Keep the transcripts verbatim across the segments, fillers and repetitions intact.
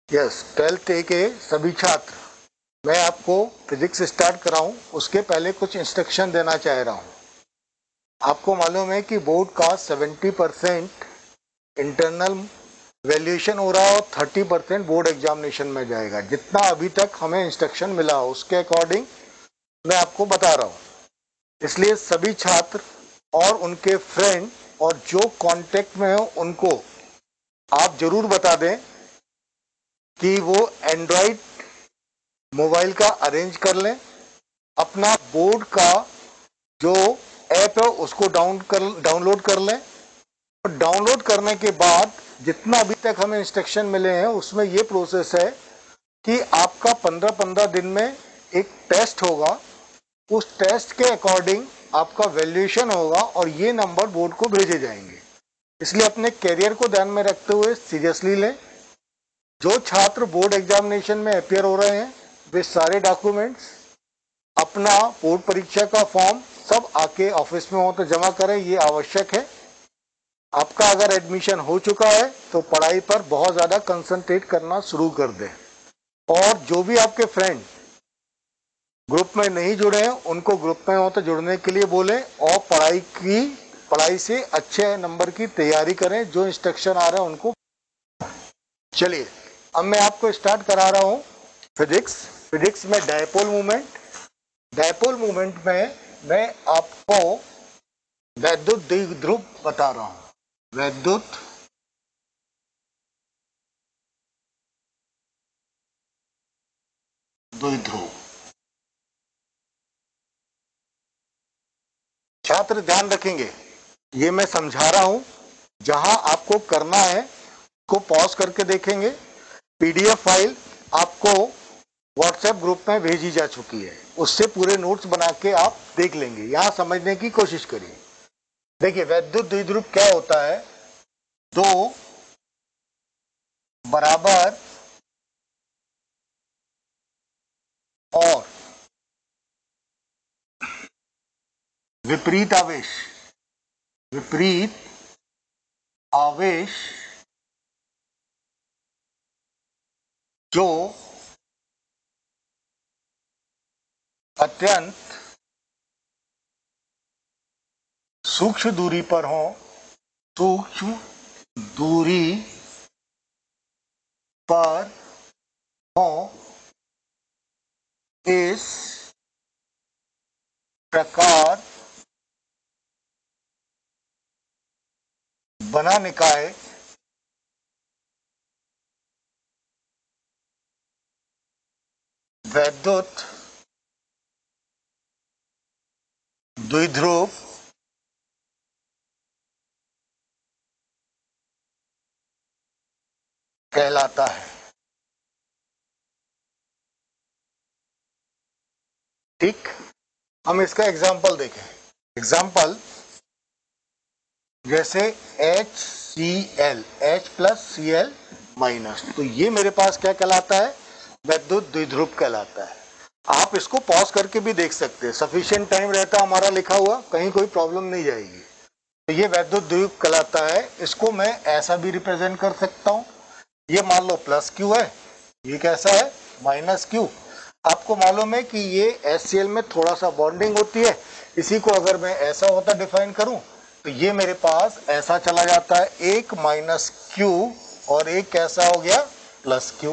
Yes, twelfth ए के सभी छात्र, मैं आपको फिजिक्स स्टार्ट कराऊं उसके पहले कुछ इंस्ट्रक्शन देना चाह रहा हूं। आपको मालूम है कि बोर्ड का सत्तर परसेंट इंटरनल वैल्यूएशन हो रहा है और तीस परसेंट बोर्ड एग्जामिनेशन में जाएगा। जितना अभी तक हमें इंस्ट्रक्शन मिला उसके अकॉर्डिंग मैं आपको बता रहा हूं। इसलिए सभी छात्र और उनके फ्रेंड और जो कांटेक्ट में हो उनको आप जरूर बता दें कि वो एंड्रॉइड मोबाइल का अरेंज कर लें, अपना बोर्ड का जो ऐप है उसको डाउन कर डाउनलोड कर लें। और डाउनलोड करने के बाद जितना अभी तक हमें इंस्ट्रक्शन मिले हैं उसमें ये प्रोसेस है कि आपका पंद्रह पंद्रह दिन में एक टेस्ट होगा। उस टेस्ट के अकॉर्डिंग आपका वैल्यूएशन होगा और ये नंबर बोर्ड को भेजे जाएंगे। इसलिए अपने कैरियर को ध्यान में रखते हुए सीरियसली लें। जो छात्र बोर्ड एग्जामिनेशन में अपियर हो रहे हैं वे सारे डॉक्यूमेंट्स, अपना बोर्ड परीक्षा का फॉर्म सब आके ऑफिस में हो तो जमा करें, ये आवश्यक है। आपका अगर एडमिशन हो चुका है तो पढ़ाई पर बहुत ज़्यादा कंसंट्रेट करना शुरू कर दें। और जो भी आपके फ्रेंड ग्रुप में नहीं जुड़े हैं उनको ग्रुप में हो तो जुड़ने के लिए बोलें और पढ़ाई की पढ़ाई से अच्छे नंबर की तैयारी करें। जो इंस्ट्रक्शन आ रहा है उनको चलिए अब मैं आपको स्टार्ट करा रहा हूं फिजिक्स। फिजिक्स में डायपोल मूवमेंट। डायपोल मूवमेंट में मैं आपको वैद्युत द्विध्रुव बता रहा हूं। वैद्युत द्विध्रुव। छात्र ध्यान रखेंगे, ये मैं समझा रहा हूं, जहां आपको करना है को पॉज करके देखेंगे। पीडीएफ फाइल आपको व्हाट्सएप ग्रुप में भेजी जा चुकी है, उससे पूरे नोट्स बना के आप देख लेंगे। यहां समझने की कोशिश करिए। देखिए वैद्युत द्विध्रुव क्या होता है। दो बराबर और विपरीत आवेश विपरीत आवेश जो अत्यंत सूक्ष्म दूरी पर हो सूक्ष्म दूरी पर हो इस प्रकार बना निकाय वैद्युत द्विध्रुव कहलाता है। ठीक, हम इसका एग्जाम्पल देखें। एग्जाम्पल जैसे H C L, H plus C L minus, तो ये मेरे पास क्या कहलाता है, वैद्युत द्विध्रुव कहलाता है। आप इसको पॉज करके भी देख सकते हैं, सफिशिएंट टाइम रहता हमारा लिखा हुआ, कहीं कोई प्रॉब्लम नहीं जाएगी। तो ये वैद्युत द्विध्रुव कहलाता है। इसको मैं ऐसा भी रिप्रेजेंट कर सकता हूं, ये मान लो प्लस क्यू है, ये कैसा है माइनस क्यू। आपको मालूम है कि ये एच सी एल में थोड़ा सा बॉन्डिंग होती है। इसी को अगर मैं ऐसा होता डिफाइन करूं तो ये मेरे पास ऐसा चला जाता है, एक माइनस क्यू और एक कैसा हो गया प्लस क्यू।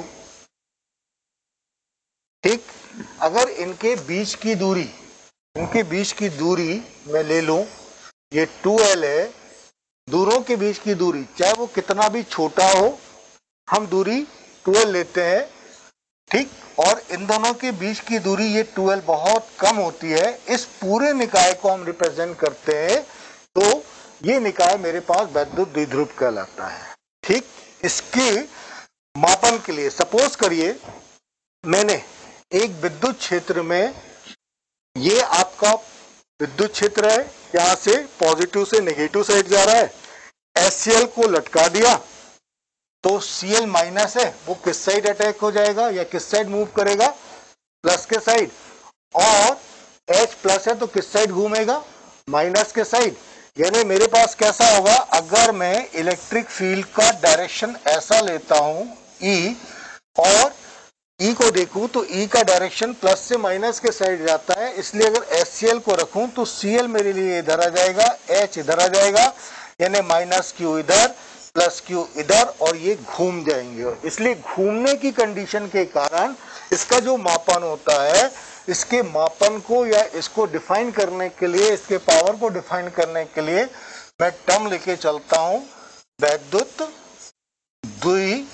ठीक, अगर इनके बीच की दूरी इनके बीच की दूरी मैं ले लूं, ये टू एल है, दूरों के बीच की दूरी चाहे वो कितना भी छोटा हो हम दूरी ट्वेल्व लेते हैं। ठीक, और इन दोनों के बीच की दूरी ये ट्वेल्व बहुत कम होती है। इस पूरे निकाय को हम रिप्रेजेंट करते हैं, तो ये निकाय मेरे पास वैद्युत द्विध्रुव कहलाता है। ठीक, इसके मापन के लिए सपोज करिए मैंने एक विद्युत क्षेत्र में, ये आपका विद्युत क्षेत्र है, यहां से पॉजिटिव से नेगेटिव साइड जा रहा है, एच सी एल को लटका दिया तो सी एल माइनस है, वो किस साइड अटैक हो जाएगा या किस साइड मूव करेगा, प्लस के साइड। और H प्लस है तो किस साइड घूमेगा, माइनस के साइड। यानी मेरे पास कैसा होगा, अगर मैं इलेक्ट्रिक फील्ड का डायरेक्शन ऐसा लेता हूं E, और E को देखूं तो E का डायरेक्शन प्लस से माइनस के साइड जाता है, इसलिए अगर HCl को रखूं तो Cl मेरे लिए इधर आ जाएगा, H इधर आ जाएगा, यानी माइनस Q इधर प्लस Q इधर, और ये घूम जाएंगे। इसलिए घूमने की कंडीशन के कारण इसका जो मापन होता है, इसके मापन को या इसको डिफाइन करने के लिए, इसके पावर को डिफाइन करने के लिए मैं टर्म लेके चलता हूं, वैद्युत द्विध्रुव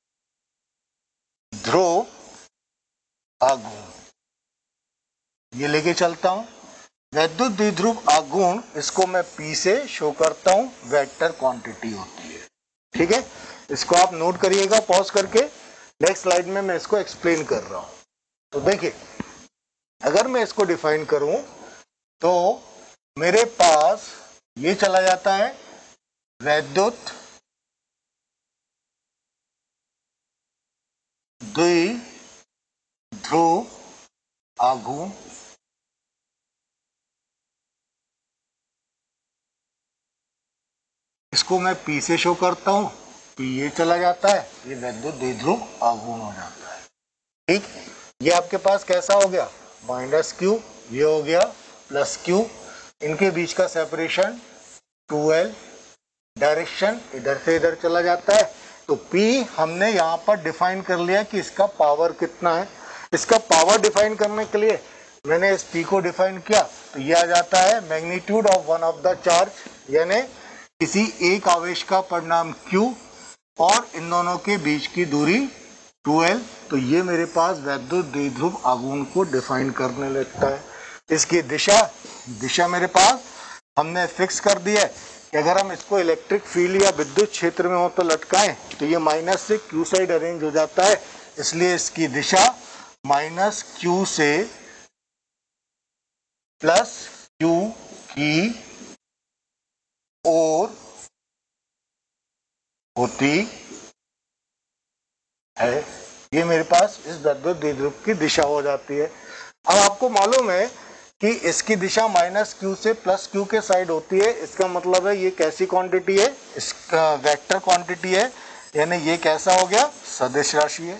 आघूर्ण, ये लेके चलता हूं। वैद्युत द्विध्रुव आघूर्ण, इसको मैं P से शो करता हूं, वेक्टर क्वांटिटी होती है। ठीक है, इसको आप नोट करिएगा पॉज करके, नेक्स्ट स्लाइड में मैं इसको एक्सप्लेन कर रहा हूं। तो देखिए, अगर मैं इसको डिफाइन करूं तो मेरे पास ये चला जाता है वैद्युत द्विध्रुव आघूर्ण, इसको मैं P से शो करता हूं, P ये चला जाता है, ये वैद्युत द्विध्रुव आघूर्ण हो जाता है। ठीक, ये आपके पास कैसा हो गया, माइनस Q, ये हो गया प्लस Q, इनके बीच का सेपरेशन टू एल, डायरेक्शन इधर से इधर चला जाता है। तो P हमने यहाँ पर डिफाइन कर लिया कि इसका पावर कितना है। इसका पावर डिफाइन करने के लिए मैंने इस P को डिफाइन किया, तो ये आ जाता है magnitude of one of the charge, यानी किसी एक आवेश का परिमाण Q और इन दोनों के बीच की दूरी टू एल। तो ये मेरे पास वैद्युत द्विध्रुव आघूर्ण को डिफाइन करने लगता है। इसकी दिशा दिशा मेरे पास हमने फिक्स कर दी है कि अगर हम इसको इलेक्ट्रिक फील्ड या विद्युत क्षेत्र में हो तो लटकाएं तो ये माइनस से Q साइड अरेंज हो जाता है, इसलिए इसकी दिशा माइनस Q से प्लस Q की ओर होती है। ये मेरे पास इस वैद्युत द्विध्रुव की दिशा हो जाती है। अब आपको मालूम है कि इसकी दिशा माइनस Q से प्लस Q के साइड होती है, इसका मतलब है ये कैसी क्वांटिटी है, इसका वेक्टर क्वांटिटी है, यानी ये कैसा हो गया, सदिश राशि है।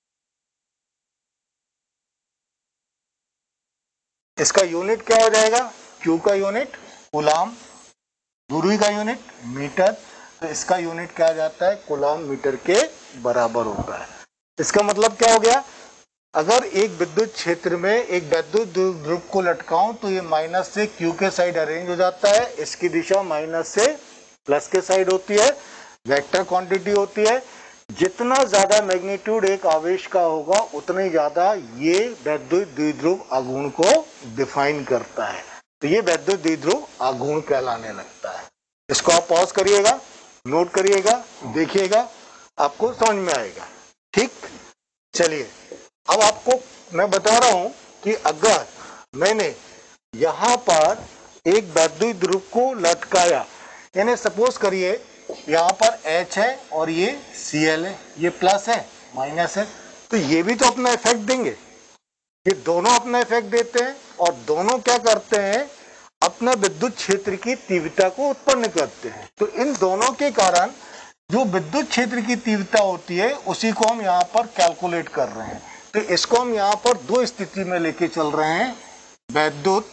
इसका यूनिट क्या हो जाएगा, Q का यूनिट कूलाम, दूरी का यूनिट मीटर, तो इसका यूनिट क्या आ जाता है, कूलाम मीटर के बराबर होता है। इसका मतलब क्या हो गया, अगर एक विद्युत क्षेत्र में एक वैद्युत ध्रुव को लटकाऊं तो ये माइनस से Q के साइड अरेंज हो जाता है, इसकी दिशा माइनस से प्लस के साइड होती है, वेक्टर क्वांटिटी होती है। जितना ज्यादा मैग्नीट्यूड एक आवेश का होगा उतना ही ज्यादा ये वैद्युत द्विध्रुव आघूर्ण को डिफाइन करता है, तो ये वैद्युत द्विध्रुव आघूर्ण कहलाने लगता है। इसको आप पॉज करिएगा, नोट करिएगा, देखिएगा, आपको समझ में आएगा। ठीक, चलिए अब आपको मैं बता रहा हूं कि अगर मैंने यहां पर एक वैद्युत ध्रुव को लटकाया, यानी सपोज करिए यहां पर H है और ये Cl है, ये प्लस है माइनस है, तो ये भी तो अपना इफेक्ट देंगे, ये दोनों अपना इफेक्ट देते हैं और दोनों क्या करते हैं, अपना विद्युत क्षेत्र की तीव्रता को उत्पन्न करते हैं। तो इन दोनों के कारण जो विद्युत क्षेत्र की तीव्रता होती है उसी को हम यहाँ पर कैलकुलेट कर रहे हैं। तो इसको हम यहाँ पर दो स्थिति में लेके चल रहे हैं, वैद्युत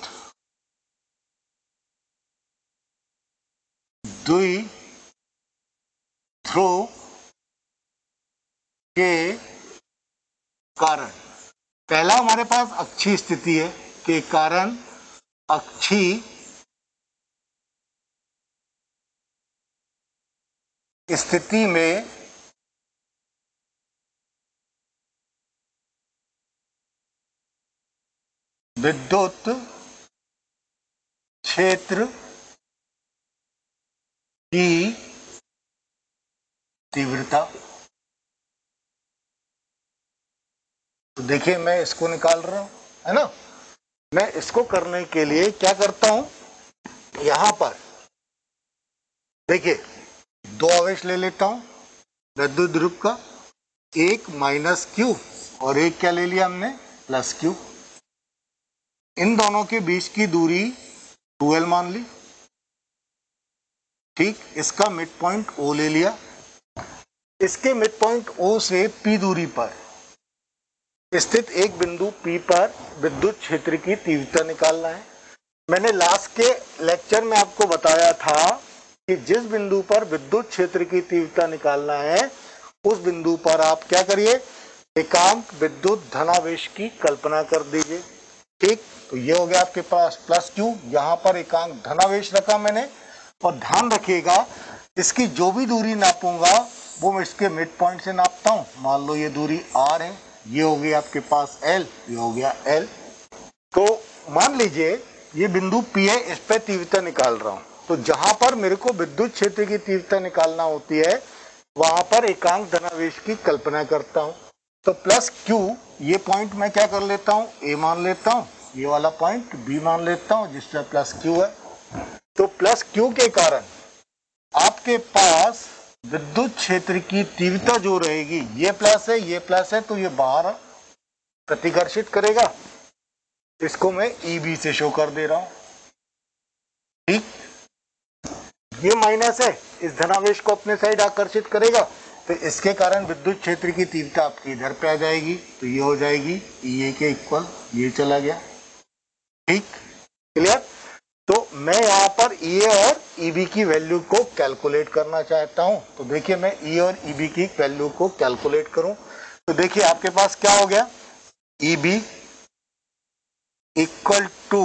द्विध्रुव के कारण। पहला हमारे पास अक्षीय स्थिति है के कारण अक्षीय स्थिति में विद्युत क्षेत्र की तीव्रता। तो देखिए मैं इसको निकाल रहा हूं, है ना। मैं इसको करने के लिए क्या करता हूं, यहां पर देखिए दो आवेश ले लेता हूं विद्युत ध्रुव का, एक माइनस Q और एक क्या ले लिया हमने, प्लस Q। इन दोनों के बीच की दूरी टू एल मान ली, ठीक। इसका मिड पॉइंट O ले लिया, इसके मिड पॉइंट O से P दूरी पर स्थित एक बिंदु P पर विद्युत क्षेत्र की तीव्रता निकालना है। मैंने लास्ट के लेक्चर में आपको बताया था कि जिस बिंदु पर विद्युत क्षेत्र की तीव्रता निकालना है उस बिंदु पर आप क्या करिए, एकांक विद्युत धनावेश की कल्पना कर दीजिए। ठीक, तो ये हो गया आपके पास प्लस क्यू, यहाँ पर एकांक धनावेश रखा मैंने। और ध्यान रखिएगा इसकी जो भी दूरी नापूंगा वो मैं इसके मिड पॉइंट से नापता हूँ। मान लो ये दूरी आर है, ये हो गया आपके पास एल, ये हो गया एल। तो मान लीजिए ये बिंदु P है, इस पे तीव्रता निकाल रहा हूँ। तो जहां पर मेरे को विद्युत क्षेत्र की तीव्रता निकालना होती है वहां पर एकांक धनावेश की कल्पना करता हूँ। तो प्लस क्यू, ये पॉइंट मैं क्या कर लेता हूँ, ए मान लेता हूँ, ये वाला पॉइंट बी मान लेता हूँ जिसका प्लस क्यू है। तो प्लस क्यू के कारण आपके पास विद्युत क्षेत्र की तीव्रता जो रहेगी, ये प्लस है ये प्लस है तो ये बाहर प्रतिकर्षित करेगा। इसको मैं ई बी से शो कर दे रहा हूं। ठीक, ये माइनस है, इस धनावेश को अपने साइड आकर्षित करेगा, तो इसके कारण विद्युत क्षेत्र की तीव्रता आपकी इधर पे आ जाएगी। तो ये हो जाएगी ई ए के इक्वल, ये चला गया। ठीक, क्लियर। तो मैं यहाँ पर ई ए और ई बी की वैल्यू को कैलकुलेट करना चाहता हूं। तो देखिए मैं ई और ई बी की वैल्यू को कैलकुलेट करूं तो देखिए आपके पास क्या हो गया, E B equal to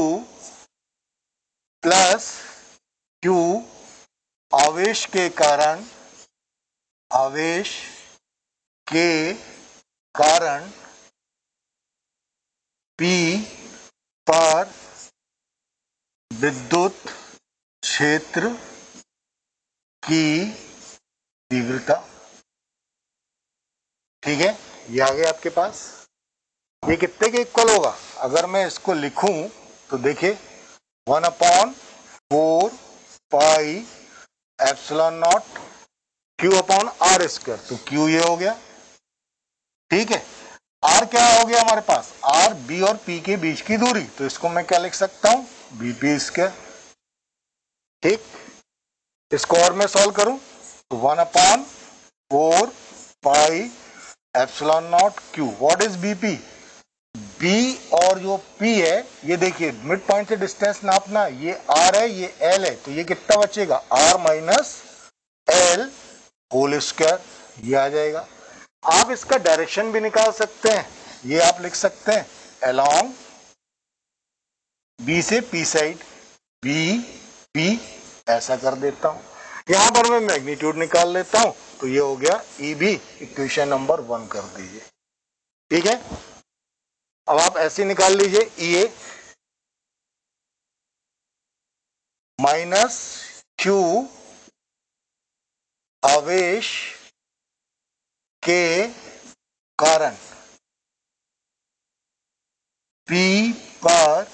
plus Q आवेश के कारण, आवेश के कारण P पर विद्युत क्षेत्र की तीव्रता। ठीक है, ये आ गया आपके पास। ये कितने के इक्वल होगा, अगर मैं इसको लिखूं तो देखिए one upon four pi epsilon not Q upon R square. तो क्यू ये हो गया। ठीक है, आर क्या हो गया हमारे पास, आर बी और पी के बीच की दूरी, तो इसको मैं क्या लिख सकता हूं, बी पी स्क्वायर। ठीक, इसको और मैं सॉल्व करूं तो one upon four pi epsilon not Q. What is B, P B जो पी है ये देखिए मिड पॉइंट से डिस्टेंस नापना, ये आर है ये एल है, तो ये कितना बचेगा, R minus L whole square, ये आ जाएगा। आप इसका डायरेक्शन भी निकाल सकते हैं, ये आप लिख सकते हैं अलोंग बी से पी साइड, बी पी ऐसा कर देता हूं। यहां पर मैं मैग्नीट्यूड निकाल लेता हूं, तो ये हो गया E B, equation number one कर दीजिए। ठीक है, अब आप ऐसे निकाल लीजिए ई ए माइनस क्यू आवेश के कारण P पर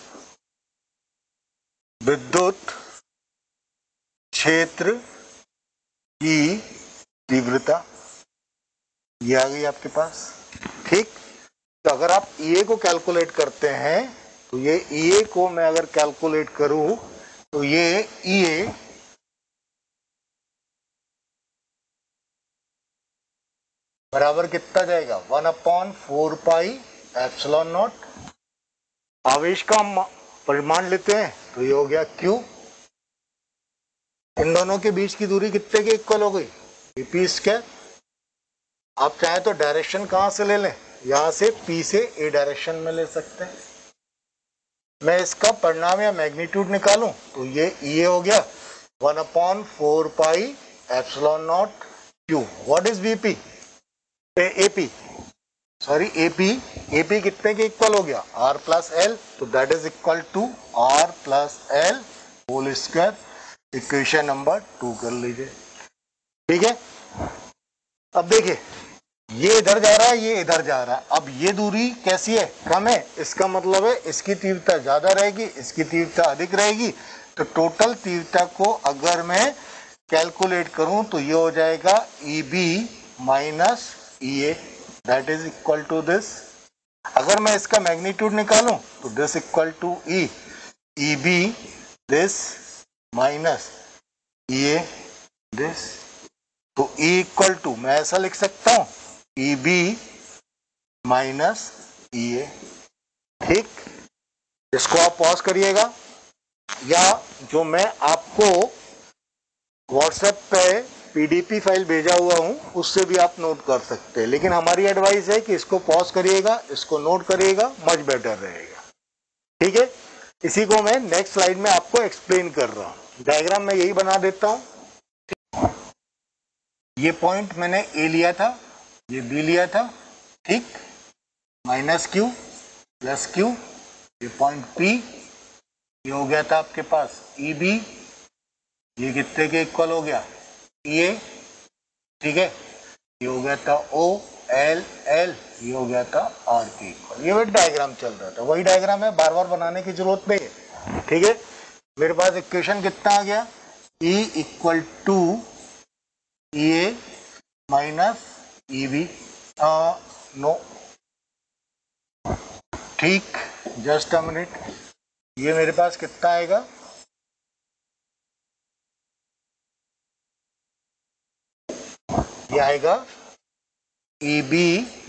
विद्युत क्षेत्र की तीव्रता, ये आ गई आपके पास। ठीक, तो अगर आप ई ए को कैलकुलेट करते हैं तो ये ई ए को मैं अगर कैलकुलेट करूं तो ये ई ए बराबर कितना जाएगा, one upon four pi epsilon naught, आवेश का परिमाण लेते हैं तो ये हो गया क्यू। इन दोनों के बीच की दूरी कितने के इक्वल हो गई, पी स्क्वायर। आप चाहे तो डायरेक्शन कहां से ले लें, यहां से पी से ए डायरेक्शन में ले सकते हैं। मैं इसका परिणाम या मैग्नीट्यूड निकालूं तो ये ई ए हो गया one upon four pi epsilon not Q. What is BP, AP sorry AP, AP कितने के इक्वल हो गया, आर प्लस एल, तो that is equal to R plus L whole square. Equation number two कर लीजिए। ठीक है, अब देखिए ये इधर जा रहा है ये इधर जा रहा है, अब ये दूरी कैसी है, कम है, इसका मतलब है इसकी तीव्रता ज्यादा रहेगी, इसकी तीव्रता अधिक रहेगी। तो टोटल तीव्रता को अगर मैं कैलकुलेट करूं तो ये हो जाएगा E B minus E A, that is equal to this. अगर मैं इसका मैग्नीट्यूड निकालूं तो this equal to E, E B this minus E A this. तो E इक्वल टू मैं ऐसा लिख सकता हूं ई बी माइनस ई ए। ठीक, इसको आप पॉज करिएगा, या जो मैं आपको व्हाट्सएप पे पीडीपी फाइल भेजा हुआ हूं उससे भी आप नोट कर सकते हैं, लेकिन हमारी एडवाइस है कि इसको पॉज करिएगा, इसको नोट करिएगा, मच बेटर रहेगा। ठीक है, इसी को मैं नेक्स्ट स्लाइड में आपको एक्सप्लेन कर रहा हूं। डायग्राम मैं यही बना देता हूं। ये पॉइंट मैंने ए लिया था, ये बी लिया था, ठीक, माइनस क्यू प्लस क्यू, ये पॉइंट पी, ये हो गया था आपके पास ई बी, ये कितने के इक्वल हो गया ई ए, ठीक है, ये हो गया था ओ एल एल, ये हो गया था आर के इक्वल। ये वही डायग्राम चल रहा था, वही डायग्राम है, बार बार बनाने की जरूरत नहीं है। ठीक है, मेरे पास इक्वेशन कितना आ गया, E equal to E A minus E B, no, ठीक, जस्ट अ मिनट, ये मेरे पास कितना आएगा, ये आएगा ई बी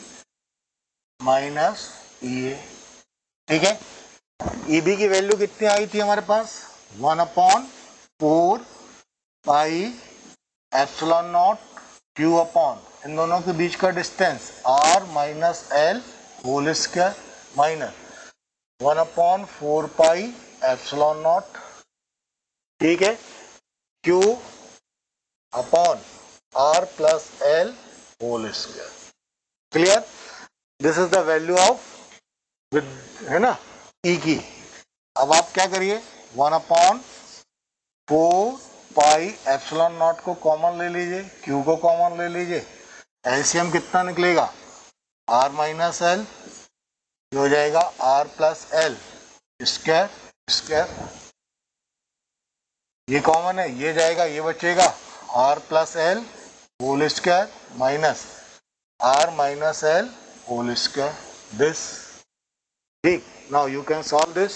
माइनस ई ए। ठीक है, ई बी की वैल्यू कितनी आई थी हमारे पास, one upon four pi epsilon not Q upon इन दोनों के बीच का distance R minus L whole square minus one upon four pi epsilon naught, ठीक है, Q upon R plus L whole square. Clear, this is the value of with, है ना, E की। अब आप क्या करिए, one upon four pi epsilon naught को कॉमन ले लीजिए, क्यू को कॉमन ले लीजिए, एलसीएम कितना निकलेगा, आर माइनस एल, हो जाएगा R plus L square square, ये कॉमन है, ये जाएगा, ये बचेगा R plus L whole square minus R minus L whole square, this, ठीक। Now you can solve this,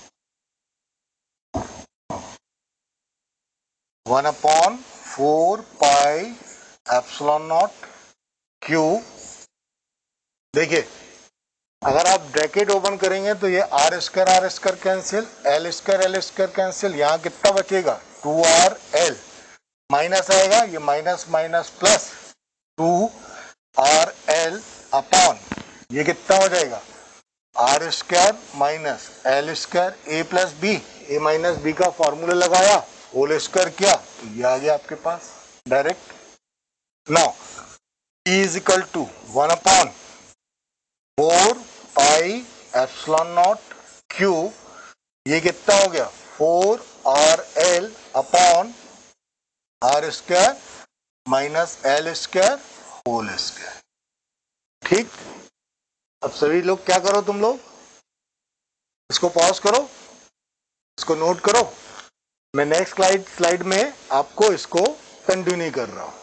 one upon four pi epsilon not Q, देखिए अगर आप ब्रैकेट ओपन करेंगे तो ये R square R square cancel, L square L square cancel, यहाँ कितना बचेगा टू आर एल, माइनस आएगा, ये minus minus plus two R L upon ये कितना हो जाएगा R square minus L square, A plus B, A minus B का फॉर्मूला लगाया, होल स्क्वायर किया, तो ये आ गया आपके पास direct. Now E is equal to one upon four pi epsilon not Q, ये कितना हो गया four R L upon R square minus L square whole square, ठीक। अब सभी लोग क्या करो, तुम लोग इसको पॉज करो, इसको नोट करो, मैं नेक्स्ट स्लाइड स्लाइड में आपको इसको कंटिन्यू कर रहा हूं।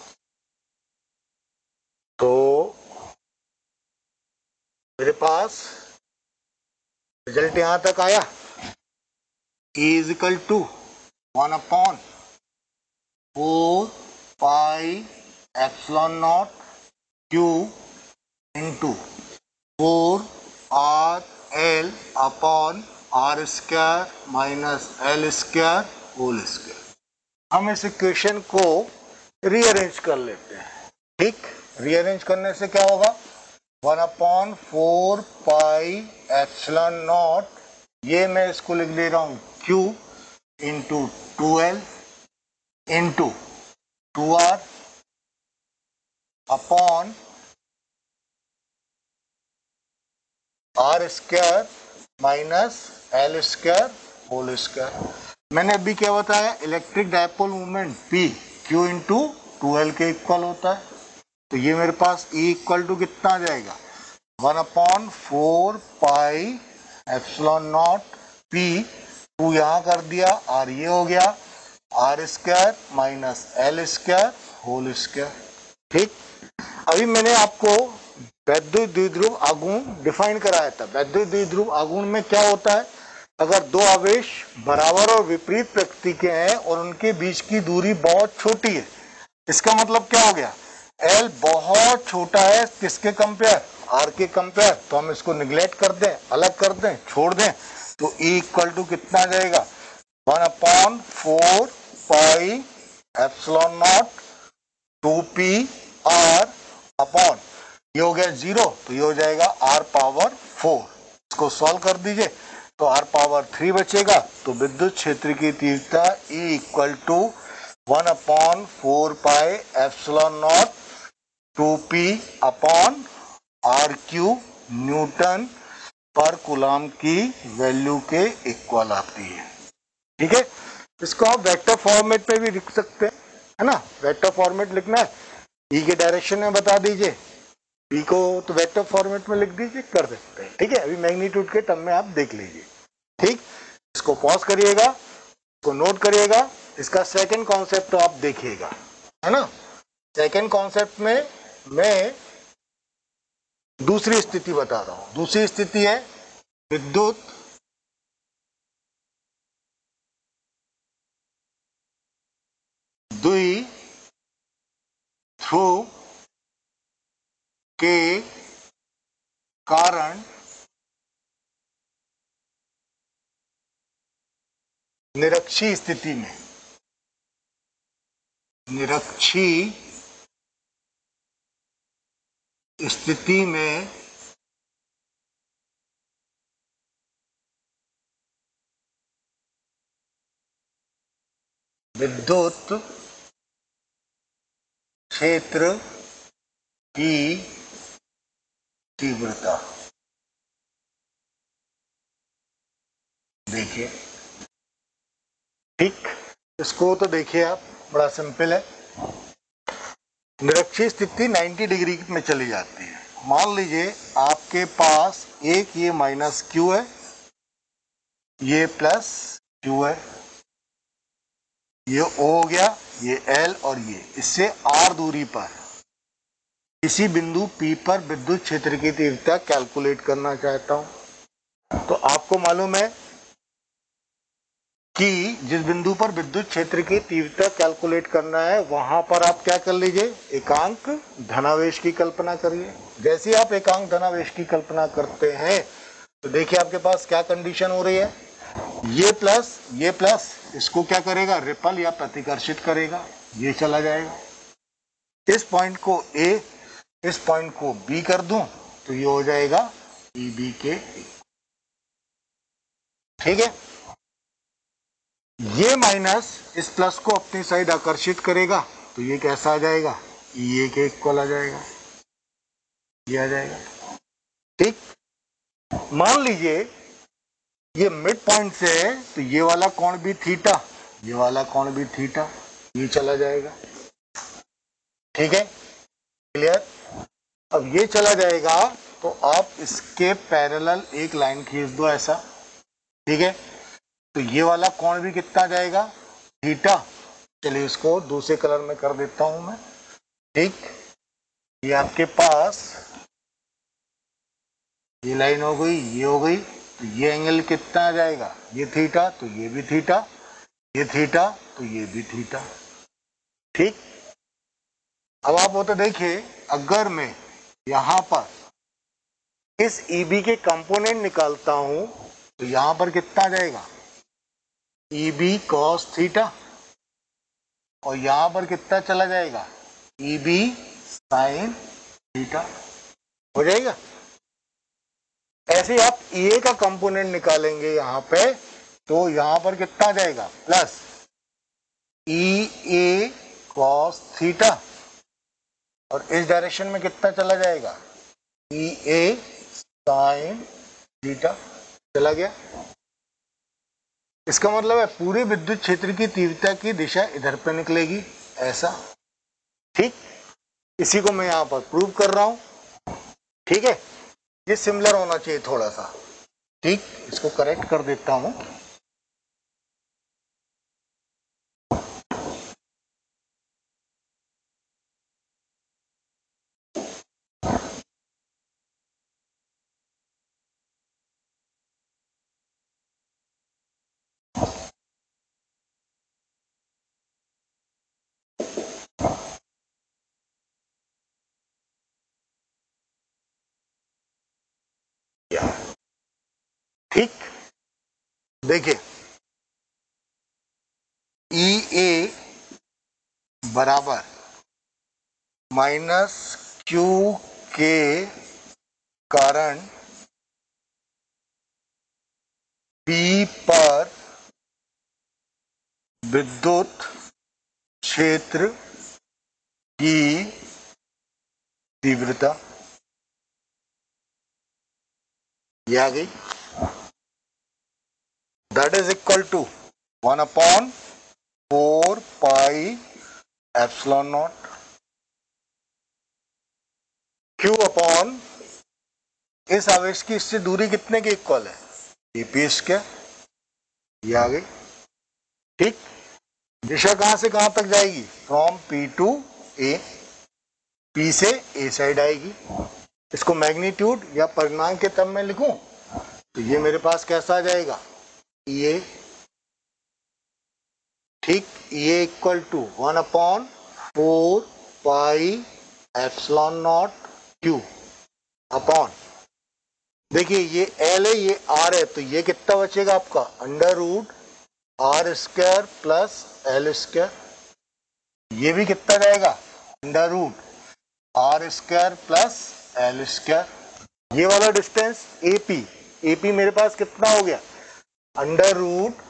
तो मेरे पास रिजल्ट यहां तक आया, E is equal to one upon four pi epsilon not Q into four R L upon R square minus L square whole square. हम इस इक्वेशन को रीअरेंज कर लेते हैं, ठीक। रीअरेंज करने से क्या होगा, one upon four pi epsilon naught, ये मैं इसको लिख ले रहा हूं Q into twelve into two R upon R square minus L square whole square. मैंने अभी क्या बताया, electric dipole movement P Q into twelve के इक्वल होता है, तो ये मेरे पास E इक्वल टू कितना आ जाएगा, one upon four pi epsilon naught P, two यहाँ कर दिया, और ये हो गया R square minus L square whole square, ठीक। अभी मैंने आपको वैद्युत द्विध्रुव आघूर्ण डिफाइन कराया था। वैद्युत द्विध्रुव आघूर्ण में क्या होता है, अगर दो आवेश बराबर और विपरीत प्रकृति के हैं और उनके बीच की दूरी बहुत छोटी है, इसका मतलब क्या हो गया, L बहुत छोटा है किसके कंपेयर, R के कंपेयर, तो हम इसको निगलेक्ट कर दें, अलग कर दें, छोड़ दें, तो E इक्वल टू कितना आ जाएगा, one upon four pi epsilon naught two P R upon, ये हो गया जीरो, तो ये हो जाएगा आर पावर फोर। इसको सॉल्व कर दीजिए तो आर पावर थ्री बचेगा, तो विद्युत क्षेत्र की तीव्रता E equal to one upon four pi epsilon naught two P upon R Q newton per coulomb की वैल्यू के इक्वल आती है। ठीक है, इसको आप वेक्टर फॉर्मेट में भी लिख सकते हैं, है ना, वेक्टर फॉर्मेट लिखना है, ई के डायरेक्शन में बता दीजिए, बी को तो वेक्टर फॉर्मेट में लिख दीजिए, कर सकते हैं। ठीक है, अभी मैग्नीट्यूड के टर्म में आप देख लीजिए। ठीक, इसको पॉज करिएगा, इसको नोट करिएगा, इसका सेकंड कॉन्सेप्ट तो आप देखिएगा, है ना। सेकंड कॉन्सेप्ट में मैं दूसरी स्थिति बता रहा हूं। दूसरी स्थिति है विद्युत द्वि ध्रुव के कारण निरक्षीय स्थिति में, निरक्षीय स्थिति में विद्युत क्षेत्र की तीव्रता, देखिए। ठीक, इसको तो देखिए आप, बड़ा सिंपल है। निरक्षीय स्थिति नब्बे डिग्री में चली जाती है। मान लीजिए आपके पास एक ये माइनस क्यू है, ये प्लस क्यू है, ये O हो गया, ये L और ये, इससे R दूरी पर किसी बिंदु P पर विद्युत क्षेत्र की तीव्रता कैलकुलेट करना चाहता हूं। तो आपको मालूम है कि जिस बिंदु पर विद्युत क्षेत्र की तीव्रता कैलकुलेट करना है, वहां पर आप क्या कर लीजिए, एकांक धनावेश की कल्पना करिए। जैसे आप एकांक धनावेश की कल्पना करते हैं तो देखिए आपके पास क्या कंडीशन हो रही है, ये प्लस ये प्लस इसको क्या करेगा, रिपल या प्रतिकर्षित करेगा, ये चला जाएगा। इस पॉइंट को A, इस पॉइंट को B कर दूं तो ये हो जाएगा E B के। ठीक है, ये माइनस इस प्लस को अपनी साइड आकर्षित करेगा तो ये कैसा आ जाएगा, E A के इक्वल आ जाएगा, ये आ जाएगा। ठीक, मान लीजिए ये मिड पॉइंट से है तो ये वाला कोण भी थीटा, ये वाला कोण भी थीटा, ये चला जाएगा। ठीक है, क्लियर। अब ये चला जाएगा तो आप इसके पैरेलल एक लाइन खींच दो ऐसा। ठीक है, तो ये वाला कोण भी कितना जाएगा, थीटा। चलिए इसको दूसरे कलर में कर देता हूं मैं। ठीक, ये आपके पास ये लाइन हो गई, ये हो गई, तो ये एंगल कितना आ जाएगा, ये थीटा, तो ये भी थीटा, ये थीटा, तो ये भी थीटा। ठीक, अब आप वो तो देखिए, अगर मैं यहां पर इस E B के कंपोनेंट निकालता हूं तो यहां पर कितना आ जाएगा, E B cos थीटा, और यहां पर कितना चला जाएगा, E B sin थीटा, हो जाएगा। ऐसे ही आप E A का कंपोनेंट निकालेंगे यहां पे तो यहां पर कितना आ जाएगा, plus E A cos theta, और इस डायरेक्शन में कितना चला जाएगा, E A sin थीटा, चला गया। इसका मतलब है पूरे विद्युत क्षेत्र की तीव्रता की दिशा इधर पे निकलेगी, ऐसा। ठीक, इसी को मैं यहां पर प्रूव कर रहा हूं। ठीक है, ये सिमिलर होना चाहिए थोड़ा सा। ठीक, इसको करेक्ट कर देता हूं। ठीक, देखिए ई ए बराबर माइनस क्यू के कारण पी पर विद्युत क्षेत्र की तीव्रता, ये आ गई, that is equal to one upon four pi epsilon not Q upon इस आवेश की इससे दूरी कितने के इक्वल है, पी स्क्वायर, ये आ गई। ठीक, दिशा कहां से कहां तक जाएगी, from P to A, P से ए साइड आएगी। इसको मैग्नीट्यूड या परिमाण के टर्म में लिखूं तो ये मेरे पास कैसा आ जाएगा, ये, ठीक, ये equal to one upon four pi epsilon not Q upon, देखिए ये एल है ये आर है, तो ये कितना बचेगा आपका, under root R square plus L square, ये भी कितना जाएगा, under root R square plus L square. ये वाला डिस्टेंस एपी, एपी मेरे पास कितना हो गया, under root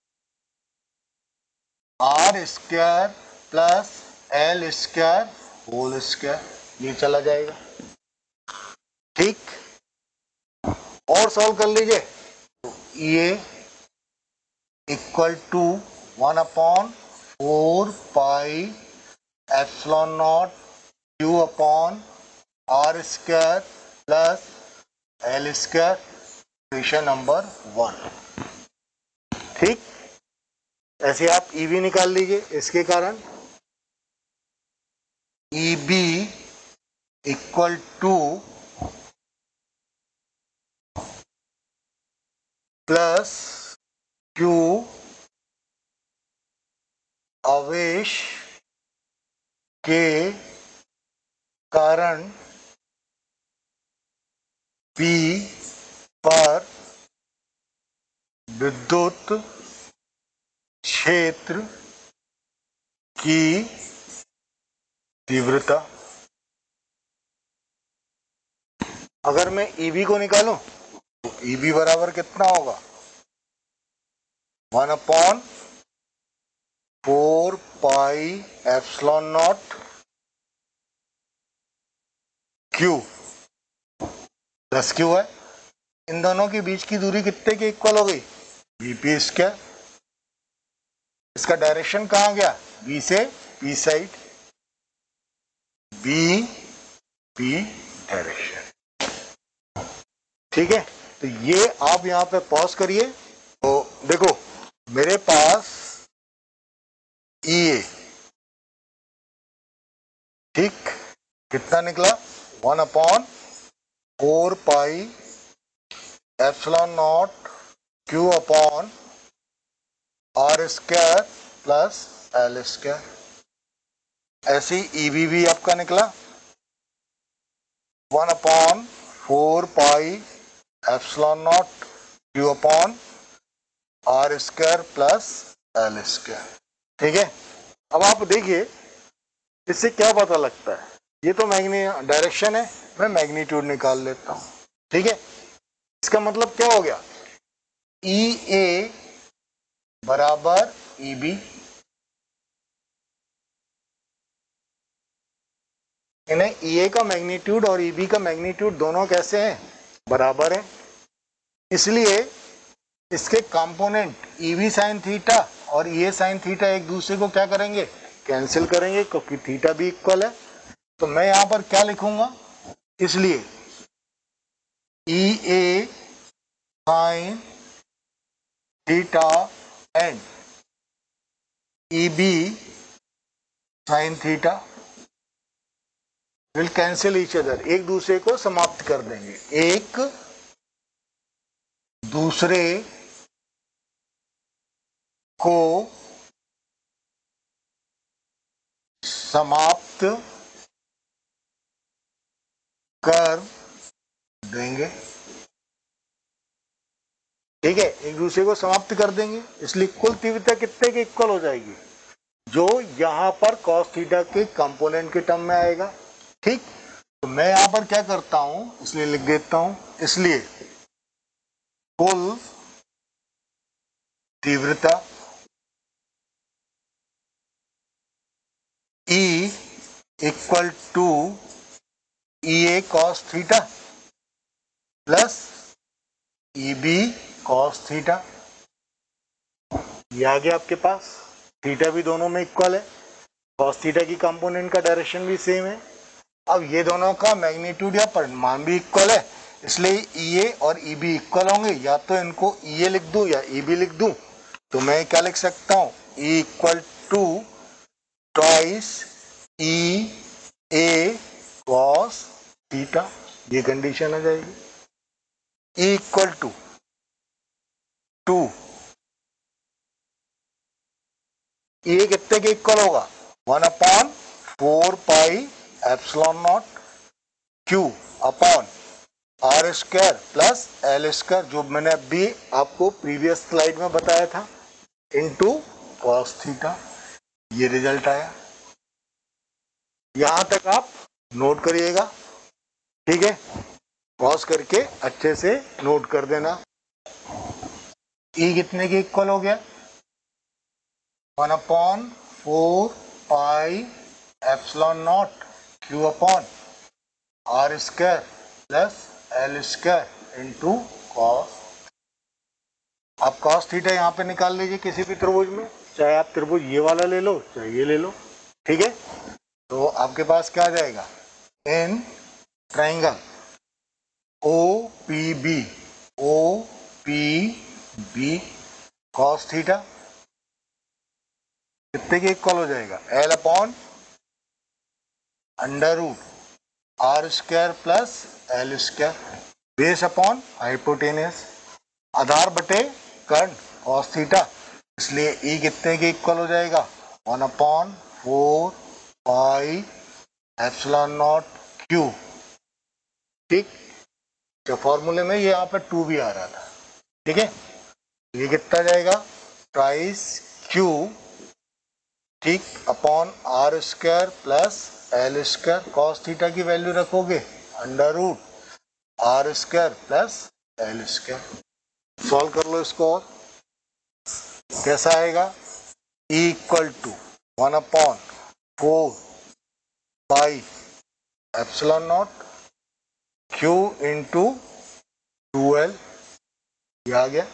R square plus L square whole square, ये चला जाएगा। ठीक, और सॉल्व कर लीजिए, तो ये equal to one upon four pi epsilon not Q upon R square plus L square, equation number one. ठीक, ऐसे आप ई बी निकाल लीजिए, इसके कारण E B equal to plus Q आवेश के कारण पी पर विद्युत क्षेत्र की तीव्रता। अगर मैं ई बी को निकालूं तो ई बी बराबर कितना होगा, one upon four pi epsilon not Q plus Q है, इन दोनों के बीच की दूरी कितने के इक्वल हो गई, बी पी स्क्वायर। इसका डायरेक्शन कहां गया, बी से P side, B P direction. ठीक है, तो ये आप यहां पे पॉज करिए, तो देखो मेरे पास ई ए, ठीक, कितना निकला, one upon four pi epsilon not Q upon R square plus L square. ऐसे ही ई बी भी आपका निकला one upon four pi epsilon not Q upon R square plus L square. ठीक है, अब आप देखिए इससे क्या पता लगता है, ये तो मैग्नी डायरेक्शन है, मैं मैग्नीट्यूड निकाल लेता हूं। ठीक है, इसका मतलब क्या हो गया, ई ए बराबर ई बी, इन्हें ई ए का मैग्नीट्यूड और ई बी का मैग्नीट्यूड दोनों कैसे हैं, बराबर हैं, इसलिए इसके component E B sine theta और ई ए साइन थीटा एक दूसरे को क्या करेंगे, कैंसिल करेंगे, क्योंकि थीटा भी इक्वल है। तो मैं यहां पर क्या लिखूंगा, इसलिए E A sine theta and E B sine theta will cancel each other, एक दूसरे को समाप्त कर देंगे, एक दूसरे को समाप्त कर देंगे। ठीक है, एक दूसरे को समाप्त कर देंगे, इसलिए कुल तीव्रता कितने के इक्वल हो जाएगी, जो यहां पर cos थीटा के कंपोनेंट के टर्म में आएगा। ठीक, तो मैं यहां पर क्या करता हूं, इसलिए लिख देता हूं, इसलिए कुल तीव्रता E equal to E A cos theta plus E B cos theta, ये आ गया आपके पास। थीटा भी दोनों में इक्वल है, कॉस थीटा की कंपोनेंट का डायरेक्शन भी सेम है। अब ये दोनों का मैग्नीट्यूड या परिमाण भी इक्वल है, इसलिए ई ए और ई बी इक्वल होंगे। या तो इनको ई ए लिख दूं या ई बी लिख दूं, तो मैं क्या लिख सकता हूं, E equal to twice E A cos theta, ये कंडीशन आ जाएगी। ई इक्वल टू टू, ये कितने के इक्वल होगा, one upon four pi epsilon not Q upon R square plus L square, जो मैंने अभी आपको प्रीवियस स्लाइड में बताया था, इनटू कॉस थीटा। ये रिजल्ट आया। यहां तक आप नोट करिएगा, ठीक है, पॉज करके अच्छे से नोट कर देना। ई कितने के इक्वल हो गया, one upon four pi epsilon not Q upon R square plus L square into cos. आप कॉस थीटा यहाँ पे निकाल लीजिए किसी भी त्रिभुज में, चाहे आप त्रिभुज ये वाला ले लो चाहे ये ले लो, ठीक है। तो आपके पास क्या आ जाएगा, in triangle O P B, O P B cos theta कितने के इक्वल हो जाएगा, L upon under root R square plus L square, base upon hypotenuse, आधार बटे कर्ण कॉस थीटा, इसलिए ई कितने के इक्वल हो जाएगा, one upon four pi epsilon not Q. ठीक, तो फॉर्मूले में ये यहाँ पे टू भी आ रहा था, ठीक है। ये कितना जाएगा, ट्वाइस क्यू, ठीक, upon R square plus L square, cos theta की वैल्यू रखोगे under root R square plus L square. Solve कर लो इसको, और कैसा आएगा, E equal to one upon four pi epsilon not Q into two L, ये आ गया।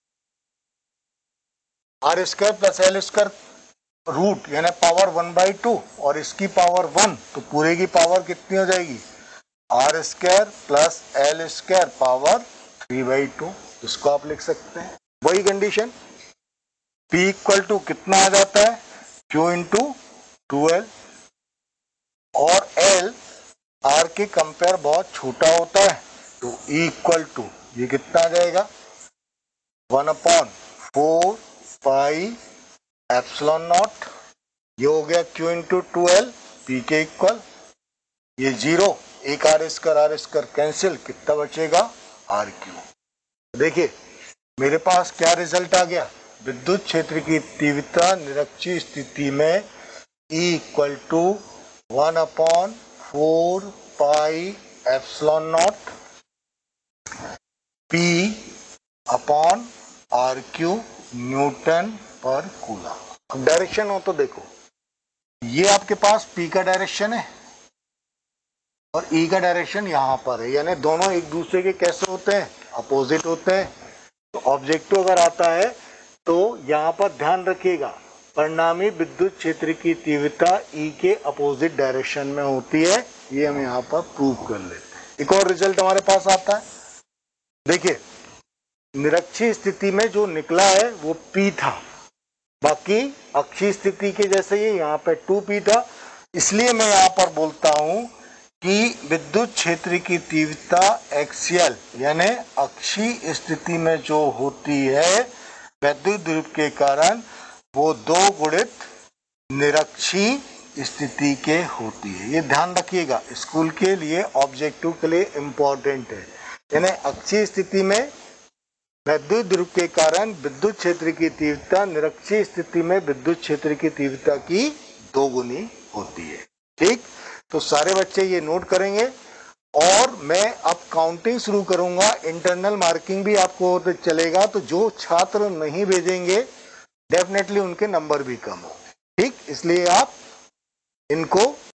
R square plus L square root यानी पावर वन बाई टू, और इसकी पावर वन, तो पूरे की पावर कितनी हो जाएगी, R square plus L square power three by two, इसको आप लिख सकते हैं। वही कंडीशन, P इक्वल टू कितना आ जाता है, Q इंटू टू एल, और L R के कंपेयर बहुत छोटा होता है, तो E इक्वल टू ये कितना आ जाएगा, one upon four pi epsilon naught, ये हो गया Q into two L, P के इक्वल, ये जीरो, एक R square R square cancel, कितना बचेगा, आर क्यू। देखिए मेरे पास क्या रिजल्ट आ गया, विद्युत क्षेत्र की तीव्रता निरक्षीय स्थिति में E equal to one upon four pi epsilon naught P upon R Q newton per coulomb. अब डायरेक्शन हो तो देखो, ये आपके पास P का डायरेक्शन है और E का डायरेक्शन यहाँ पर है, यानी दोनों एक दूसरे के कैसे होते हैं, अपोजिट होते हैं। तो ऑब्जेक्टिव अगर आता है तो यहाँ पर ध्यान रखिएगा, परिणामी विद्युत क्षेत्र की तीव्रता E के अपोजिट डायरेक्शन में होती है, ये हम यहाँ पर प्रूव कर लेते हैं। एक और रिजल्ट हमारे पास आता है, देखिए निरक्षीय स्थिति में जो निकला है वो P था, बाकी अक्षीय स्थिति के जैसे ये यहाँ पे टू पी था, इसलिए मैं यहाँ पर बोलता हूँ कि विद्युत क्षेत्र की तीव्रता एक्सियल यानी अक्षीय स्थिति में जो होती है वैद्युत ध्रुव के कारण, वो दो गुणित निरक्षीय स्थिति के होती है। ये ध्यान रखिएगा, स्कूल के लिए ऑब्जेक्टिव के लिए इम्पोर्टेंट है। यानी अक्षीय स्थिति में विद्युत ध्रुव के कारण विद्युत क्षेत्र की तीव्रता निरक्षीय स्थिति में विद्युत क्षेत्र की तीव्रता की दोगुनी होती है। ठीक, तो सारे बच्चे ये नोट करेंगे और मैं अब काउंटिंग शुरू करूंगा। इंटरनल मार्किंग भी आपको चलेगा, तो जो छात्र नहीं भेजेंगे डेफिनेटली उनके नंबर भी कम होंगे। ठीक, इसलिए आप इनको